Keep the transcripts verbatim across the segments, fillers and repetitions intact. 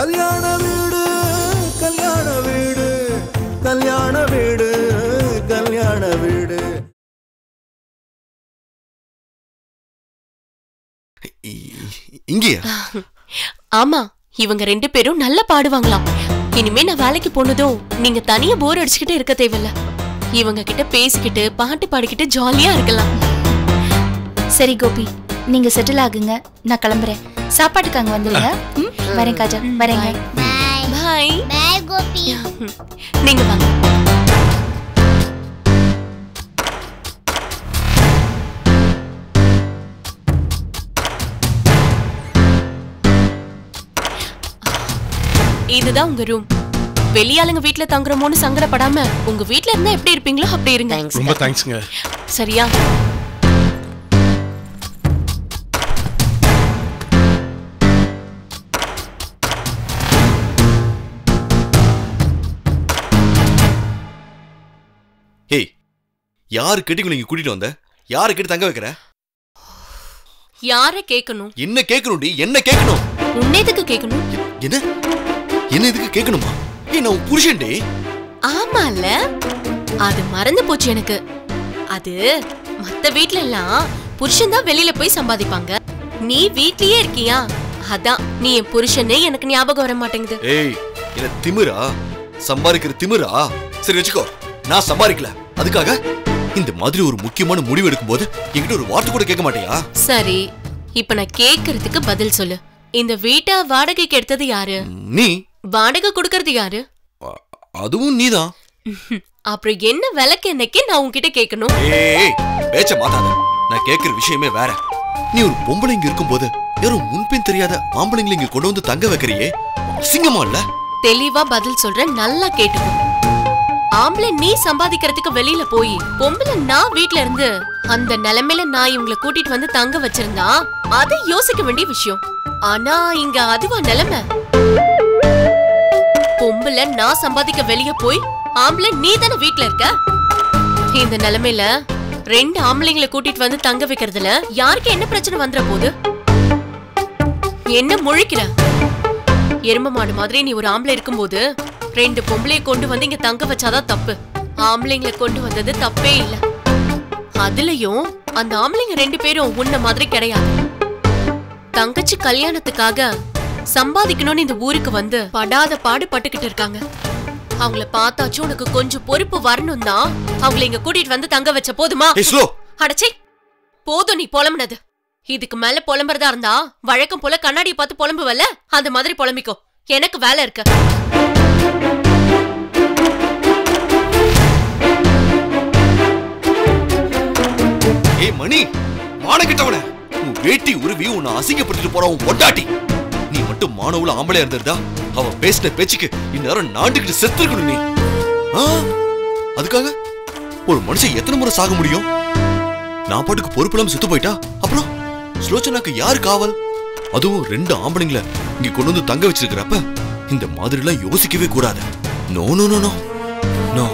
கல்யாண வீடு கல்யாண வீடு கல்யாண வீடு கல்யாண வீடு. இங்கேயா? ஆமா, இவங்க ரெண்டு பேரும் நல்லா பாடுவாங்களாம். இனிமே நான் வேலைக்கு போனதும் நீங்க தனியா போர் அடிச்சுக்கிட்டு இருக்க தேவையில்ல. இவங்க கிட்ட பேசிக்கிட்டு பாட்டு பாடிக்கிட்டு ஜாலியா இருக்கலாம். சரி கோபி, நீங்க செட்டில் ஆகுங்க, நான் கிளம்புறேன். சாப்பாட்டுக்கு அங்க வந்துருங்க. வரேன் காஜா, வரேங்க. பாய் பாய் பாய் கோபி. நீங்க வாங்க. இதுதான் உங்க ரூம். வெளியாளுங்க வீட்ல தங்குறோமோன்னு சங்கடப்படாம உங்க வீட்ல இருந்தா எப்படி இருப்பீங்களோ அப்படி இருங்க. ரொம்ப தேங்க்ஸ்ங்க. சரியா? ஏய், யாரு கேட்டு நீங்க கூட்டிட்டு வந்த? யாரு கேட்டு தங்க வைக்கிற? யார கேட்கணும்? என்ன கேட்கணும்டி? என்ன கேட்கணும்? உன்னை எதுக்கு கேட்கணும்? என்ன என்ன இதுக்கு கேட்கணுமா? ஏய், நான் உன் புருஷன்டே. ஆமால, அது மறந்து போச்சு எனக்கு. அது மத்த வீட்ல எல்லாம் புருஷன் தான் வெளியில போய் சம்பாதிப்பாங்க. நீ வீட்லயே இருக்கியா? அதான் நீ என் புருஷனே எனக்கு ஞாபகம் வர மாட்டேங்குது. ஏய், என்ன திமிரா? சம்பாதிக்கிற திமிரா? சரி வச்சுக்கோ, நான் சம்பாதிக்கல. அதுக்காக இந்த மாதிரி ஒரு முக்கியமான முடிவு எடுக்கும் போது என்கிட்ட ஒரு வார்த்தை கூட கேட்க மாட்டியா? சரி, இப்ப நான் கேக்குறதுக்கு பதில் சொல்லு. இந்த வீட்டை வாடகைக்கு எடுத்தது யாரு? நீ. வாடகை கொடுக்கறது யாரு? அதுவும் நீதான். அப்புறம் என்ன விலைக்கு என்னைக்கு நான் உன்கிட்ட கேட்கணும்? ஏய், பேச்ச மாத்தாத. நான் கேக்குற விஷயமே வேற. நீ ஒரு பொம்பளை இங்க இருக்கும்போது யாரும் முன்பின் தெரியாத ஆம்பளைங்களை இங்க கொண்டு வந்து தங்க வைக்கிறியே, அசிங்கமா இல்ல? தெளிவா பதில் சொல்றேன், நல்லா கேட்டுக்கோ. ஆம்பளை நீ சம்பாதிக்கிறதுக்கு வெளியில போய் பொம்பளை நான் வீட்ல இருந்து அந்த நிலைமையில நான் இவங்களை கூட்டிட்டு வந்து தங்க வச்சிருந்தா அது யோசிக்க வேண்டிய விஷயம். ஆனா இங்க அதுவா நிலைமை? பொம்பளை நான் சம்பாதிக்க வெளிய போய் ஆம்பளை நீ தானே வீட்ல இருக்க. இந்த நிலைமையில ரெண்டு ஆம்பளைங்களை கூட்டிட்டு வந்து தங்க வைக்கிறதுல யாருக்கு என்ன பிரச்சனை வந்துற போது? என்ன முழிக்கிற? எரும மாடு மாதிரி நீ ஒரு ஆம்பளை இருக்கும்போது ரெண்டு பொம்பளைய கொண்டு வந்து இங்க தங்க வச்சாதான் தப்பு. ஆம்பளைங்களை கொண்டு வந்தது தப்பே இல்ல. அதுலயும் அந்த ஆம்பளைங்க ரெண்டு பேரும் உன்ன மாதிரி கிடையாது. தங்கச்சி கல்யாணத்துக்காக சம்பாதிக்கணும்னு இந்த ஊருக்கு வந்து படாத பாடு பட்டுக்கிட்டு இருக்காங்க. அவங்கள பார்த்தாச்சும் உனக்கு கொஞ்சம் பொறுப்பு வரணும் தான் அவங்களை இங்க கூட்டிட்டு வந்து தங்க வச்ச. போதுமா? அடச்சே, போதும் நீ புலம்புனது. இதுக்கு மேல புலம்புறதா இருந்தா வழக்கம் போல கண்ணாடியை பார்த்து புலம்புவல்ல, அந்த மாதிரி புலம்பிக்கோ. எனக்கு வேலை இருக்கு. ஏய் மணி, மானகிட்டவனே, உன் வேட்டி உருவி உன்னை அசிங்கப்படுத்திட்டு போற உன் பொண்டாட்டி. நீ மட்டும் மானவுல ஆம்பளையா இருந்திருந்தா அவ பேசின பேச்சுக்கு இந்நேரம் நாண்டுகிட்டு செத்துருக்கணும் நீ. அதுக்காக ஒரு மனுஷன் எத்தனை முறை சாக முடியும்? நான் பாட்டுக்கு பொறுப்பில்லாம செத்து போயிட்டா அப்புறம் ஸ்லோச்சனாக்கு யாரு காவல்? அதுவும் ரெண்டு ஆம்பளைங்கள இங்க கொண்டு வந்து தங்க வச்சிருக்கிறப்ப இந்த மாதிரி எல்லாம் யோசிக்கவே கூடாது. No no no no no.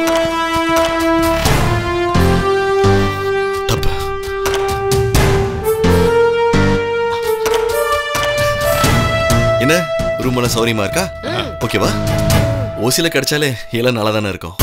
தப்பு. என்ன ரூம் எல்லாம் சௌரியமா இருக்கா? ஓகேவா? ஓசில கிடைச்சாலே எல்லாம் நல்லா தானே இருக்கும்.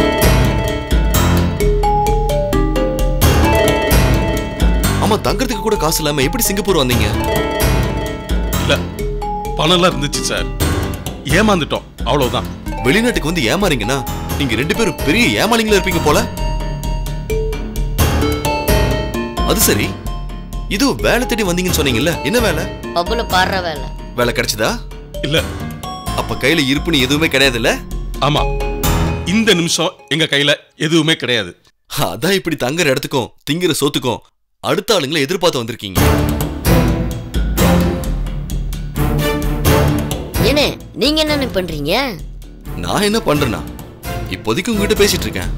ஆமா, தங்கறதுக்கு கூட காசு இல்லாம எப்படி சிங்கப்பூர் வந்தீங்க? இல்ல, பணம் எல்லாம் இருந்துச்சு சார், ஏமாந்துட்டோம், அவ்வளவுதான். வெளிநாட்டுக்கு வந்து ஏமாறீங்கன்னா நீங்க ரெண்டு பேரும் பெரிய ஏமாளிங்களா இருப்பீங்க போல. அது சரி, இது வேலை தேடி வந்தீங்கன்னு சொன்னீங்கல்ல, என்ன வேலை? பப்புல பாடுற வேலை. வேலை கிடைச்சதா? இல்ல. அப்ப கையில இருப்புன்னு எதுவுமே கிடையாது இல்ல? ஆமா, இந்த நிமிஷம் எங்க கையில எதுவுமே கிடையாது. அதான் இப்படி தங்குற இடத்துக்கும் திங்கிற சோத்துக்கும் அடுத்த ஆளுங்களை எதிர்பார்த்து வந்திருக்கீங்க. என்ன நீங்க என்ன பண்றீங்க? நான் என்ன பண்றேன்னா இப்போதைக்கு உங்ககிட்ட பேசிட்டு இருக்கேன்.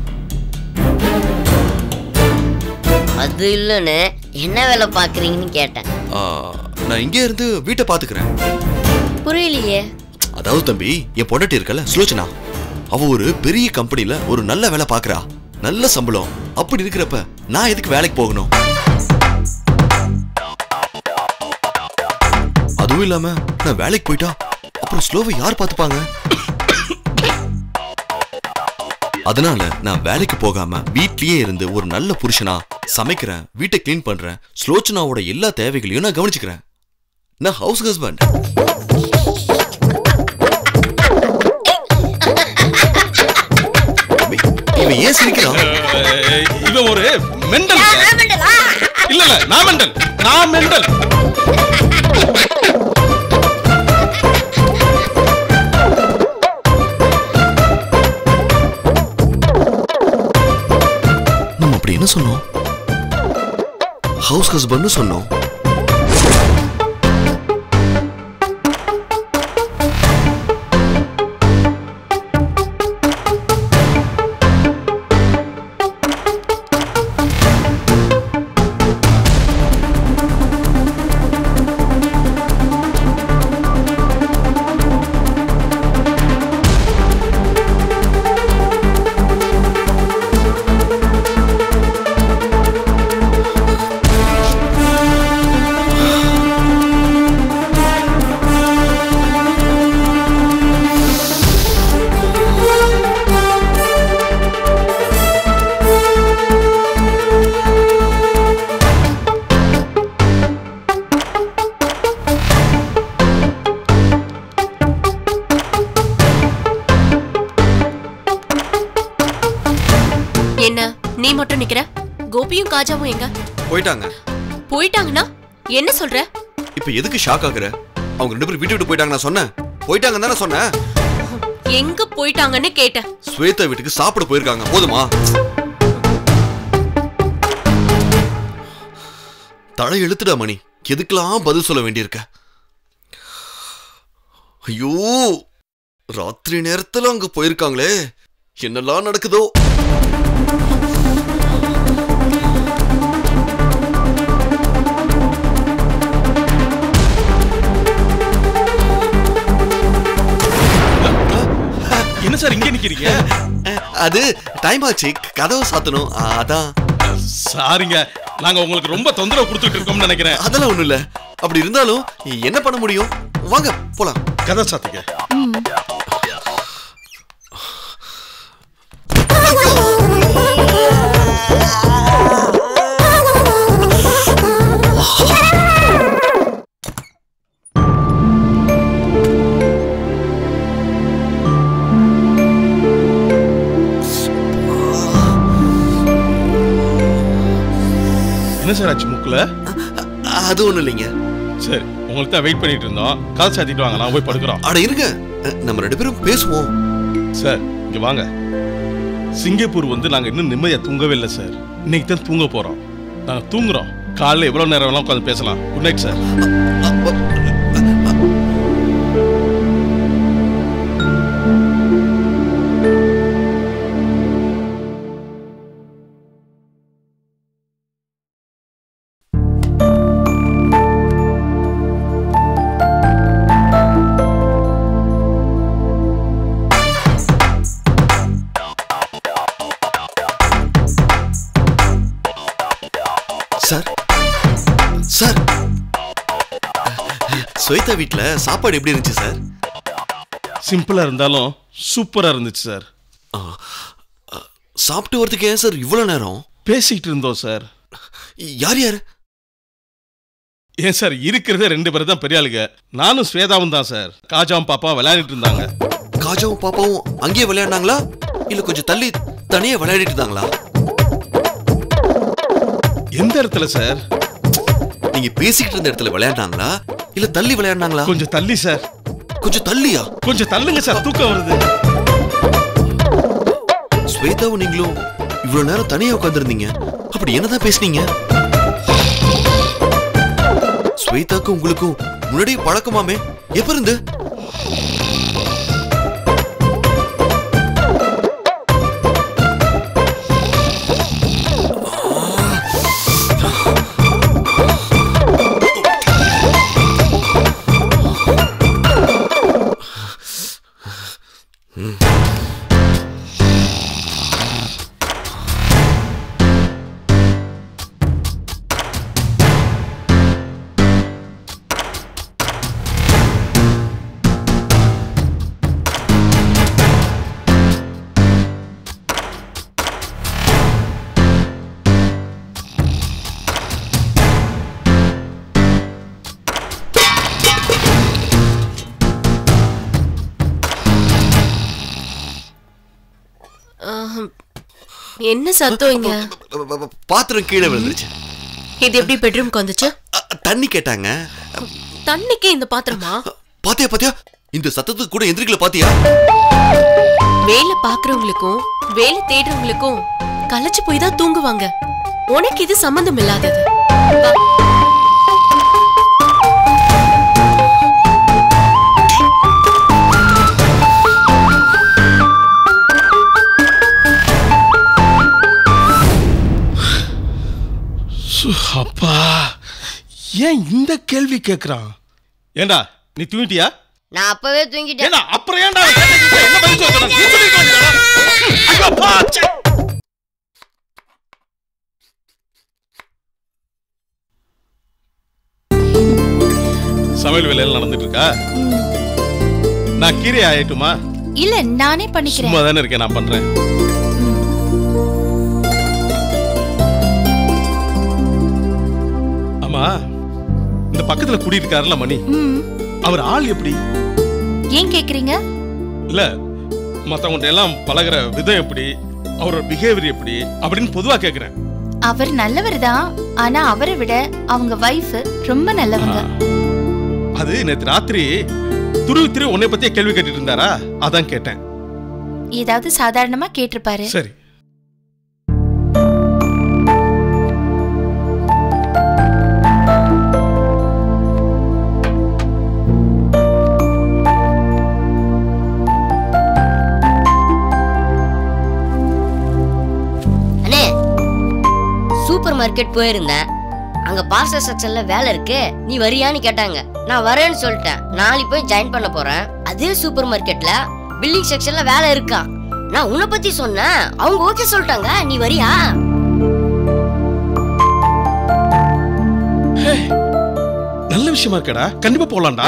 அது இல்லன்னு என்ன வேலை பாக்குறீங்கன்னு கேட்டேன். நான் இங்கே இருந்து வீட்டை பாத்துக்கிறேன். புரியலையே. அதாவது தம்பி, என் பொண்டாட்டி இருக்கல சுலோச்சனா, அவ ஒரு பெரிய கம்பெனில ஒரு நல்ல வேலை பாக்குறா, நல்ல சம்பளம். அப்படி இருக்கிறப்ப நான் எதுக்கு வேலைக்கு போகணும்? அதுவும் இல்லாம நான் வேலைக்கு போயிட்டா அப்புறம் ஸ்லோவை யார் பாத்துப்பாங்க? அதனால நான் வேலைக்கு போகாம வீட்லயே இருந்து ஒரு நல்ல புருஷனா சமைக்கிறேன், வீட்டை கிளீன் பண்றேன், ஸ்லோச்சனாவோட எல்லா தேவைகளையும் நான் கவனிச்சுக்கிறேன். நான் ஹவுஸ் ஹஸ்பண்ட். இவன் ஏன் சிரிக்கிறான்? இவன் ஒரு மெண்டல். இல்ல இல்ல நான் மெண்டல், நான் மெண்டல். நம்ம அப்படி என்ன சொன்னோம்? ஹவுஸ் ஹஸ்பண்ட் சொன்னோம். என்ன நீ மட்டும் நிக்கிற? கோபியும் காஜாவும் எங்க? போயிட்டாங்க. போயிட்டாங்கன்னா என்ன சொல்ற? இப்ப எதுக்கு ஷாக் ஆகுற? அவங்க ரெண்டு பேரும் வீட்டு விட்டு போயிட்டாங்க. நான் சொன்னேன் போயிட்டாங்கன்னு தானே சொன்னேன். எங்க போயிட்டாங்கன்னு கேட்டேன். ஸ்வேதா வீட்டுக்கு சாப்பிட போயிருக்காங்க. போதுமா? தலை எழுத்துடா மணி. எதுக்கெல்லாம் பதில் சொல்ல வேண்டியிருக்க? ஐயோ, ராத்திரி நேரத்துல அங்க போயிருக்காங்களே, என்னெல்லாம் நடக்குதோ. என்ன சார் இங்க நிக்கிறீங்க? அது டைம் ஆச்சு, கதவை சாத்தணும். அதான். சாரிங்க, நாங்க உங்களுக்கு ரொம்ப தொந்தரவு கொடுத்துட்டு இருக்கோம்னு நினைக்கிறேன். அதெல்லாம் ஒண்ணும் இல்ல. அப்படி இருந்தாலும் என்ன பண்ண முடியும்? வாங்க போலாம். கதை சாத்துங்க. என்ன சார் ஆச்சு மூக்குல? அது ஒண்ணும் இல்லைங்க. சரி, உங்களுக்கு தான் வெயிட் பண்ணிட்டு இருந்தோம். கதை சாத்திட்டு வாங்க, நான் போய் படுக்கிறோம். அட இருங்க, நம்ம ரெண்டு பேரும் பேசுவோம். சார் இங்க வாங்க. சிங்கப்பூர் வந்து நாங்க இன்னும் நிம்மதியா தூங்கவே இல்லை சார். இன்னைக்கு தான் தூங்க போறோம். நாங்க தூங்குறோம். காலைல எவ்வளவு நேரம் வேணாலும் உட்காந்து பேசலாம். Good night sir. Sir sir Shweta வீட்ல சாப்பாடு எப்படி இருந்துச்சு சார்? சிம்பிளா இருந்தாலும் சூப்பரா இருந்துச்சு சார். சாப்பிட்டு வரதுக்கு ஏன் சார் இவ்வளவு நேரம்? பேசிக்கிட்டு இருந்தோம் சார். யார் யார்? ஏன் சார், இருக்கிறதே ரெண்டு பேரும் தான் பெரிய ஆளுங்க. நானும் ஸ்வேதாவும் தான் சார். காஜாவும் பாப்பா விளையாடிட்டு இருந்தாங்க. காஜாவும் பாப்பாவும் அங்கேயே விளையாடினாங்களா இல்ல கொஞ்சம் தள்ளி தனியா விளையாடிட்டு இருந்தாங்களா? எந்த இடத்துல சார்? நீங்க பேசிக்கிட்டு இருந்த இடத்துல விளையாடினாங்களா இல்ல தள்ளி விளையாடினாங்களா? கொஞ்சம் தள்ளி சார். கொஞ்சம் தள்ளியா? கொஞ்சம் தள்ளுங்க சார், தூக்கம் வருது. ஸ்வேதாவும் நீங்களும் இவ்வளவு நேரம் தனியா உட்கார்ந்திருந்தீங்க. அப்படி என்னதான் பேசுனீங்க? ஸ்வேதாக்கும் உங்களுக்கும் முன்னாடி பழக்கமாமே, எப்ப இருந்து? என்ன சத்தம் இங்க? பாத்திரம் கீழே விழுந்துருச்சு. இது எப்படி பெட்ரூம்க்கு வந்துச்சு? தண்ணி கேட்டாங்க. தண்ணிக்கே இந்த பாத்திரமா? பாத்தியா பாத்தியா இந்த சத்தத்துக்கு கூட எந்திரிக்கல பாத்தியா? வேலை பாக்குறவங்களுக்கும் வேலை தேடுறவங்களுக்கும் களைச்சு போய் தான் தூங்குவாங்க. உனக்கு இது சம்பந்தம் இல்லாதது. அப்பா ஏன் இந்த கேள்வி கேக்குறான்? ஏண்டா நீ தூங்கிட்டியா? நான் அப்பவே தூங்கிட்டேன். ஏண்டா அப்புறம் ஏண்டா என்ன பதில் சொல்றா? நீ சொல்லிருக்கா? அப்பா ச்சே. சமையல் வேலையில நடந்துட்டு இருக்கா? நான் கீரை ஆயிட்டுமா? இல்ல நானே பண்ணிக்கிறேன். சும்மா தானே இருக்கேன், நான் பண்றேன். ஆமா இந்த பக்கத்துல குடியிருக்காருல மணி, அவர் ஆள் எப்படி? ஏன் கேக்குறீங்க? இல்ல மத்தவங்க எல்லாம் பழகுற விதம் எப்படி, அவரோட பிஹேவியர் எப்படி அப்படின்னு பொதுவா கேக்குறேன். அவர் நல்லவர் தான், ஆனா அவரை விட அவங்க வைஃப் ரொம்ப நல்லவங்க. அது நேத்து ராத்திரி துருவி துருவி உன்னை பத்தியே கேள்வி கேட்டுட்டு இருந்தாரா, அதான் கேட்டேன். ஏதாவது சாதாரணமா கேட்டிருப்பாரு. சரி. சூப்பர் மார்க்கெட் போயிருந்தேன். அங்க பார்சல் செக்ஷன்ல வேலை இருக்கு, நீ வரியான்னு கேட்டாங்க. நான் வரேன்னு சொல்லிட்டேன். நாளைக்கு போய் ஜாயின் பண்ண போறேன். அதே சூப்பர் மார்க்கெட்ல பில்லிங் செக்ஷன்ல வேலை இருக்கா. நான் உன்னை பத்தி சொன்னேன், அவங்க ஓகே சொல்லிட்டாங்க. நீ வரியா? நல்ல விஷயமா இருக்கடா, கண்டிப்பா போலாம்டா.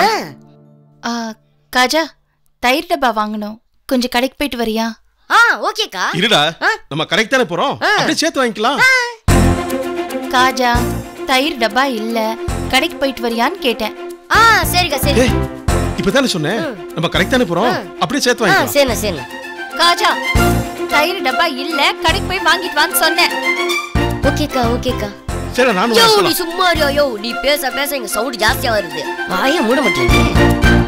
காஜா தயிர் டப்பா வாங்கணும், கொஞ்சம் கடைக்கு போயிட்டு வரியா? ஆ ஓகேக்கா. இருடா, நம்ம கரெக்ட் தானே போறோம், அப்படியே சேர்த்து வாங்கிக்கலாம். காஜா தயிர் டப்பா இல்ல, கடைக்கு போயிட்டு வரியான்னு கேட்டேன். ஆ சரிக்கா சரி. இப்பதானே சொன்னேன் நம்ம கரெக்ட் தானே போறோம், அப்படியே சேர்த்து வாங்கிக்கலாம். சரிண்ணா சரிண்ணா. காஜா தயிர் டப்பா இல்ல, கடைக்கு போய் வாங்கிட்டு வான்னு சொன்னேன். ஓகேக்கா ஓகேக்கா. சரி நானும் யோ வரேன். நீ சும்மா இரு. யோ நீ பேச பேச இங்க சவுண்ட் ஜாஸ்தியா வருது. வாயை மூட மாட்டேங்குது.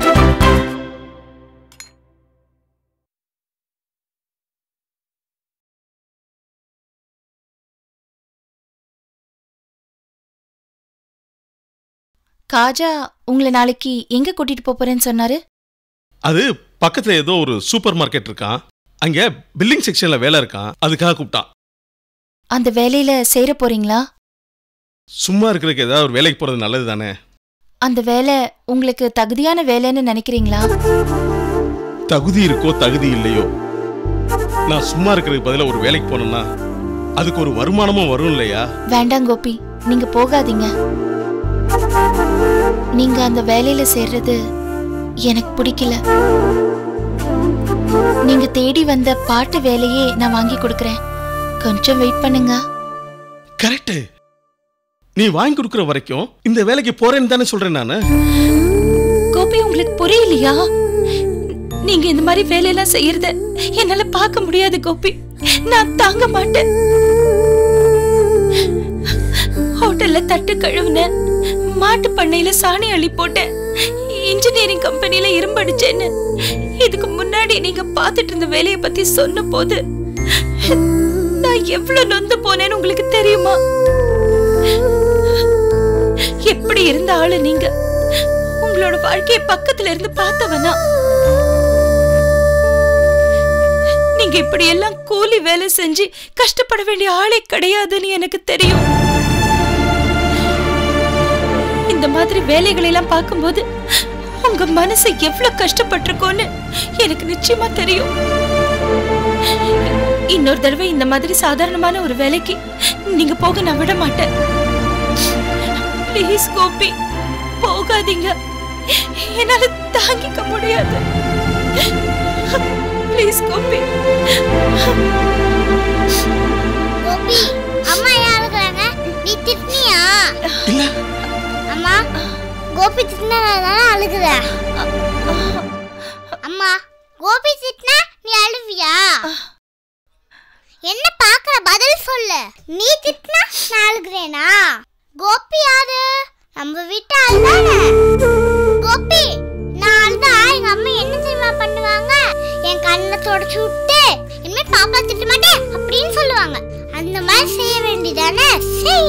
காஜா உங்களை நாளைக்கு எங்க கூட்டிட்டு போறேன்னு சொன்னாரு? அது பக்கத்துல ஏதோ ஒரு சூப்பர் மார்க்கெட் இருக்கான், அங்க பில்லிங் செக்ஷன்ல வேலை இருக்கான், அதுக்காக கூப்பிட்டான். அந்த வேலையில சேர போறீங்களா? சும்மா இருக்கிறதுக்கு ஏதாவது ஒரு வேலைக்கு போறது நல்லது தானே. அந்த வேலை உங்களுக்கு தகுதியான வேலைன்னு நினைக்கிறீங்களா? தகுதி இருக்கோ தகுதி இல்லையோ, நான் சும்மா இருக்கிறதுக்கு பதிலா ஒரு வேலைக்கு போனேன்னா அதுக்கு ஒரு வருமானமும் வரும் இல்லையா? வேண்டாம் கோபி, நீங்க போகாதீங்க. நீங்க அந்த வேலையில சேர்றது எனக்கு பிடிக்கல. நீங்க தேடி வந்த பாட்டு வேலையே நான் வாங்கி கொடுக்கறேன், கொஞ்சம் வெயிட் பண்ணுங்க. கரெக்ட். நீ வாங்கி கொடுக்கற வரைக்கும் இந்த வேலைக்கு போறேன்னு தானே சொல்றேன் நானு. கோபி உங்களுக்கு புரியலையா? நீங்க இந்த மாதிரி வேலையெல்லாம் செய்யறத என்னால பார்க்க முடியாது கோபி, நான் தாங்க மாட்டேன். ஹோட்டல்ல தட்டு கழுவுனேன், மாட்டு பண்ணையில சாணி அள்ளி போட்டேன், இன்ஜினியரிங் கம்பெனில இரும்படிச்சேன்னு இதுக்கு முன்னாடி நீங்க பாத்துட்டு இருந்த வேலையை பத்தி சொன்ன போது நான் எவ்வளவு நொந்து போனேன்னு உங்களுக்கு தெரியுமா? எப்படி இருந்த ஆளு நீங்க, உங்களோட வாழ்க்கையை பக்கத்துல இருந்து பார்த்தவனா? நீங்க இப்படி எல்லாம் கூலி வேலை செஞ்சு கஷ்டப்பட வேண்டிய ஆளே கிடையாதுன்னு எனக்கு தெரியும். இந்த மாதிரி வேலைகளை எல்லாம் பார்க்கும்போது உங்க மனசு எவ்வளவு கஷ்டப்பட்டிருக்கோன்னு எனக்கு நிச்சயமா தெரியும். இன்னொரு தடவை இந்த மாதிரி சாதாரணமான ஒரு வேலைக்கு நீங்க போக நான் விட மாட்டேன். ப்ளீஸ் கோபி, போகாதீங்க, என்னால தாங்கிக்க முடியாது. ப்ளீஸ் கோபி. கோபி, அம்மா ஏன் அழுகுறாங்க? நீ திட்டினியா? இல்ல அம்மா, கோபி திட்டினால அழுகுற. அம்மா, கோபி திட்டினா நீ அழுவியா? என்ன பாக்குற பதில் சொல்லு. நீ திட்டினா நான் அழுகிறேனா? கோபி யாரு? நம்ம வீட்டு ஆள் தானே. கோபி நான் அழுதா எங்க அம்மா என்ன தெரியுமா பண்ணுவாங்க? என் கண்ணை தொடச்சு விட்டு இனிமே பாப்பா திட்ட மாட்டேன் அப்படின்னு சொல்லுவாங்க. அந்த மாதிரி செய்ய வேண்டியதானே? செய்.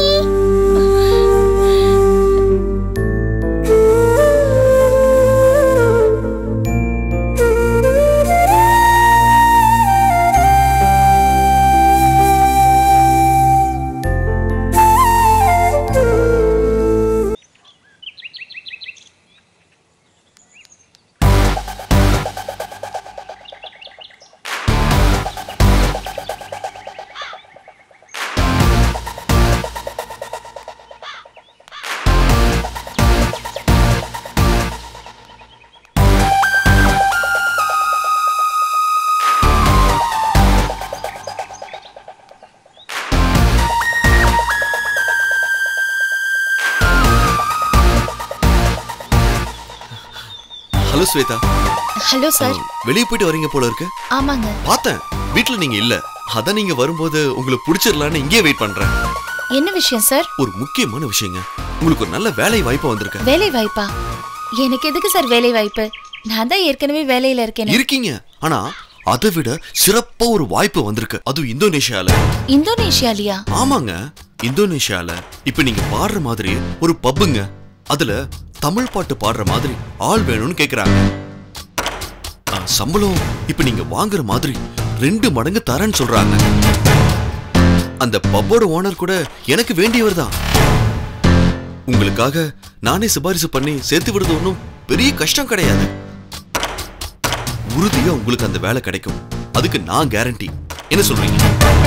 ஹலோ ஸ்வேதா. Hello sir. வெளியே போயிட்டு வரீங்க போல இருக்கு. ஆமாங்க. பார்த்தேன் வீட்ல நீங்க இல்ல. அதான் நீங்க வரும்போது உங்களுக்கு பிடிச்சிரலான்னு இங்கே வெயிட் பண்றேன். என்ன விஷயம் சார்? ஒரு முக்கியமான விஷயங்க. உங்களுக்கு ஒரு நல்ல வேலை வாய்ப்பு வந்திருக்கு. வேலை வாய்ப்பா? எனக்கு எதுக்கு சார் வேலை வாய்ப்பு? நான் தான் ஏற்கனவே வேலையில இருக்கேன். இருக்கீங்க. ஆனா அதை விட சிறப்பா ஒரு வாய்ப்பு வந்திருக்கு. அதுவும் இந்தோனேஷியால. இந்தோனேஷியாலியா? ஆமாங்க, இந்தோனேஷியால இப்ப நீங்க பாடுற மாதிரி ஒரு பப்புங்க. அதுல தமிழ் பாட்டு பாடுற மாதிரி ஆள் வேணும்னு கேக்குறாங்க. சம்பளம் இப்ப நீங்க வாங்குற மாதிரி ரெண்டு மடங்கு தரேன்னு சொல்றாங்க. அந்த பப்போட ஓனர் கூட எனக்கு வேண்டியவர் தான். உங்களுக்காக நானே சிபாரிசு பண்ணி சேர்த்து விடுறது ஒன்றும் பெரிய கஷ்டம் கிடையாது. உறுதியா உங்களுக்கு அந்த வேலை கிடைக்கும். அதுக்கு நான் கேரண்டி. என்ன சொல்றீங்க?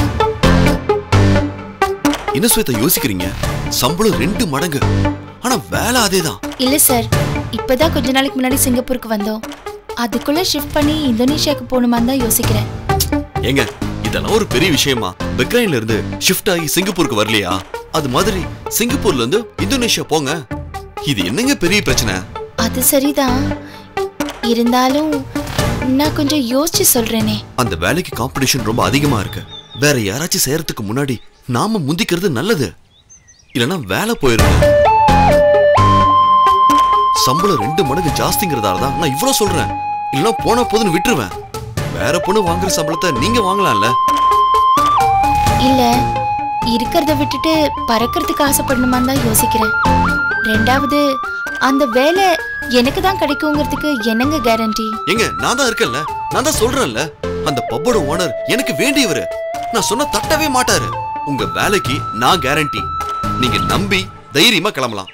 என்ன ஸ்வேதா யோசிக்கிறீங்க? சம்பளம் ரெண்டு மடங்கு, ஆனா வேலை அதேதான். இல்ல சார், இப்பதான் கொஞ்ச நாளைக்கு முன்னாடி சிங்கப்பூருக்கு வந்தோம். அதுக்குள்ள ஷிஃப்ட் பண்ணி இந்தோனேஷியாக்கு போகணுமான்னு தான் யோசிக்கிறேன். ஏங்க, இதெல்லாம் ஒரு பெரிய விஷயமா? பக்ரைன்ல இருந்து ஷிஃப்ட் ஆகி சிங்கப்பூருக்கு வரலையா? அது மாதிரி சிங்கப்பூர்ல இருந்து இந்தோனேஷியா போங்க. இது என்னங்க பெரிய பிரச்சனை? அது சரிதான். இருந்தாலும் நான் கொஞ்சம் யோசிச்சு சொல்றேனே. அந்த வேலைக்கு காம்படிஷன் ரொம்ப அதிகமா இருக்கு. வேற யாராச்சும் செய்யறதுக்கு முன்னாடி நாம முந்திக்கிறது நல்லது. இல்லனா வேலை போயிருங்க. சம்பளம் ரெண்டு மடங்கு ஜாஸ்திங்கிறதால தான் நான் இவ்வளவு சொல்றேன். இல்லனா போன போதுன்னு விட்டுருவேன். வேற பொண்ணு வாங்குற சம்பளத்தை நீங்க வாங்கலாம்ல. இல்ல, இருக்கிறத விட்டுட்டு பறக்கிறதுக்கு ஆசைப்படணுமான்னு தான் யோசிக்கிறேன். ரெண்டாவது, அந்த வேலை எனக்கு தான் கிடைக்குங்கிறதுக்கு என்னங்க கேரண்டி? எங்க, நான் தான் இருக்கேன்ல, நான் தான் சொல்றேன்ல. அந்த பப்போட ஓனர் எனக்கு வேண்டியவரு. நான் சொன்ன தட்டவே மாட்டாரு. உங்க வேலைக்கு நான் கேரண்டி. நீங்க நம்பி தைரியமா கிளம்பலாம்.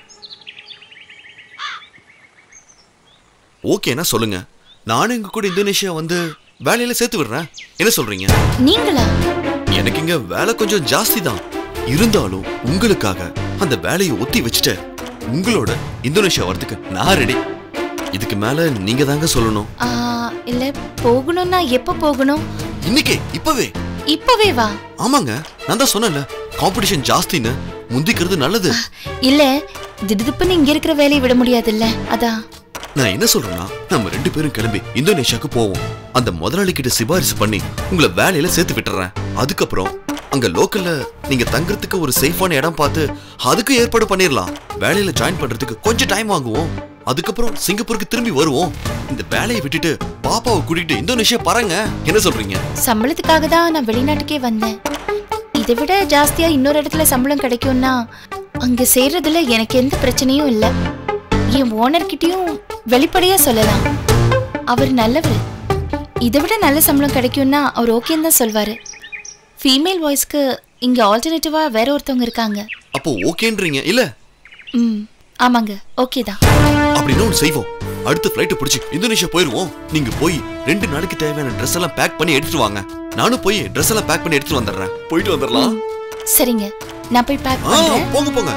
ஓகேனா சொல்லுங்க. நானும் எங்க கூட இந்தோனேஷியா வந்து வேலையில சேர்த்து விடுறேன். என்ன சொல்றீங்க? நீங்களா? எனக்கு இங்க வேலை கொஞ்சம் ஜாஸ்தி தான். இருந்தாலும் உங்களுக்காக அந்த வேலையை ஒத்தி வச்சுட்டு உங்களோட இந்தோனேஷியா வரதுக்கு நான் ரெடி. இதுக்கு மேல நீங்க தாங்க சொல்லணும். இல்ல, போகணும்னா எப்ப போகணும்? இன்னைக்கே, இப்பவே. இப்பவே வா? ஆமாங்க, நான் தான் சொன்னேன்ல, காம்படிஷன் ஜாஸ்தின்னு முந்திக்கிறது நல்லது. இல்ல, திடுதிப்புன்னு இங்க இருக்கிற வேலையை விட முடியாதுல்ல, அதான். நான் என்ன சொல்றேன்னா, நம்ம ரெண்டு பேரும் கிளம்பி இந்தோனேஷியாக்கு போவோம். அந்த முதலாளி கிட்ட சிபாரிசு பண்ணி உங்களை வேலையில சேர்த்து விட்டுறேன். அதுக்கப்புறம் அங்க லோக்கல்ல நீங்க தங்குறதுக்கு ஒரு சேஃபான இடம் பார்த்து அதுக்கு ஏற்பாடு பண்ணிடலாம். வேலையில ஜாயின் பண்றதுக்கு கொஞ்சம் டைம் வாங்குவோம். அதுக்கப்புறம் சிங்கப்பூருக்கு திரும்பி வருவோம். இந்த வேலையை விட்டுட்டு பாப்பாவை கூட்டிட்டு இந்தோனேஷியா பாருங்க. என்ன சொல்றீங்க? சம்பளத்துக்காக தான் நான் வெளிநாட்டுக்கே வந்தேன். இதை விட ஜாஸ்தியா இன்னொரு இடத்துல சம்பளம் கிடைக்கும்னா அங்க சேர்றதுல எனக்கு எந்த பிரச்சனையும் இல்லை. என் ஓனர்கிட்டயும் வெளிப்படையா சொல்லலாம். அவர் நல்லவர். இதை விட நல்ல சம்பளம் கிடைக்கும்னா அவர் ஓகேன்னு தான் சொல்வாரு. ஃபீமேல் வாய்ஸ்க்கு இங்க ஆல்டர்னேட்டிவா வேற ஒருத்தவங்க இருக்காங்க. அப்போ ஓகேன்றீங்க இல்ல? ம், ஆமாங்க, ஓகே தான். அப்படின்னா ஒன்று செய்வோம். அடுத்த ஃப்ளைட் பிடிச்சி இந்தோனேஷியா போயிருவோம். நீங்க போய் ரெண்டு நாளைக்கு தேவையான ட்ரெஸ் எல்லாம் பேக் பண்ணி எடுத்துட்டு வாங்க. நானும் போய் ட்ரெஸ் எல்லாம் பேக் பண்ணி எடுத்துட்டு வந்துடுறேன். போயிட்டு வந்துடலாம். சரிங்க, நான் போய் பேக் பண்றேன். போங்க போங்க.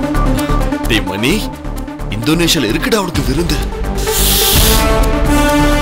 டேய் மணி, இந்தோனேஷியால இருக்குடா அவனுக்கு விருந்து.